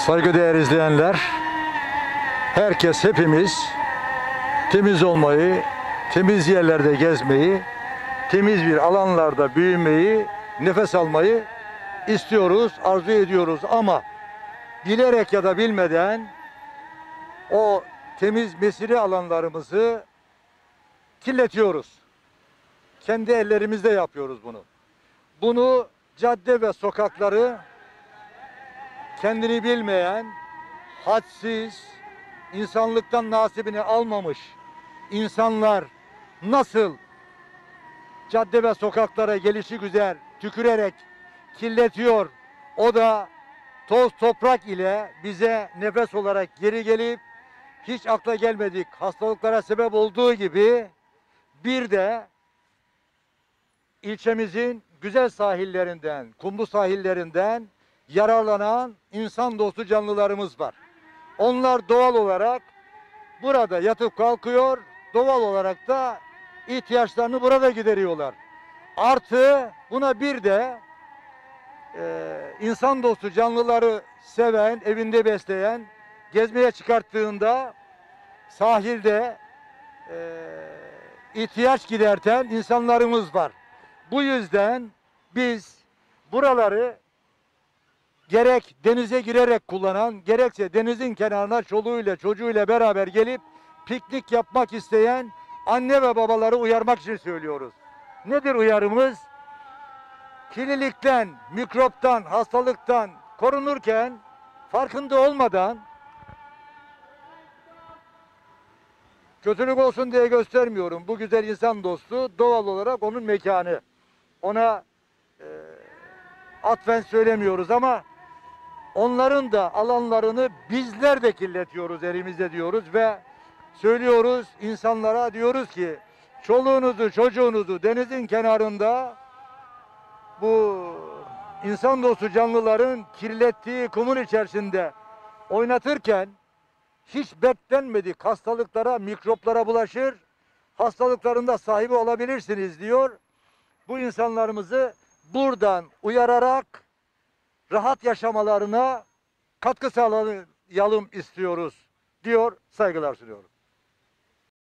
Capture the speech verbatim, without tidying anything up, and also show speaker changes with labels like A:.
A: Saygıdeğer izleyenler, herkes, hepimiz temiz olmayı, temiz yerlerde gezmeyi, temiz bir alanlarda büyümeyi, nefes almayı istiyoruz, arzu ediyoruz ama bilerek ya da bilmeden o temiz mesire alanlarımızı kirletiyoruz. Kendi ellerimizle yapıyoruz bunu. Bunu cadde ve sokakları kendini bilmeyen, hadsiz, insanlıktan nasibini almamış insanlar nasıl cadde ve sokaklara gelişigüzel tükürerek kirletiyor, o da toz toprak ile bize nefes olarak geri gelip hiç akla gelmedik hastalıklara sebep olduğu gibi bir de ilçemizin güzel sahillerinden, kumlu sahillerinden yararlanan insan dostu canlılarımız var. Onlar doğal olarak burada yatıp kalkıyor, doğal olarak da ihtiyaçlarını burada gideriyorlar. Artı buna bir de e, insan dostu canlıları seven, evinde besleyen, gezmeye çıkarttığında sahilde e, ihtiyaç giderten insanlarımız var. Bu yüzden biz buraları gerek denize girerek kullanan, gerekse denizin kenarına çoluğuyla çocuğuyla beraber gelip piknik yapmak isteyen anne ve babaları uyarmak için söylüyoruz. Nedir uyarımız? Kirlilikten, mikroptan, hastalıktan korunurken farkında olmadan kötülük olsun diye göstermiyorum. Bu güzel insan dostu doğal olarak onun mekanı. Ona e, atfen söylemiyoruz ama onların da alanlarını bizler de kirletiyoruz elimizde diyoruz ve söylüyoruz insanlara, diyoruz ki çoluğunuzu çocuğunuzu denizin kenarında bu insan dostu canlıların kirlettiği kumun içerisinde oynatırken hiç beklenmedik hastalıklara, mikroplara bulaşır, hastalıkların da sahibi olabilirsiniz diyor. Bu insanlarımızı buradan uyararak rahat yaşamalarına katkı sağlayalım istiyoruz diyor, saygılar sunuyorum.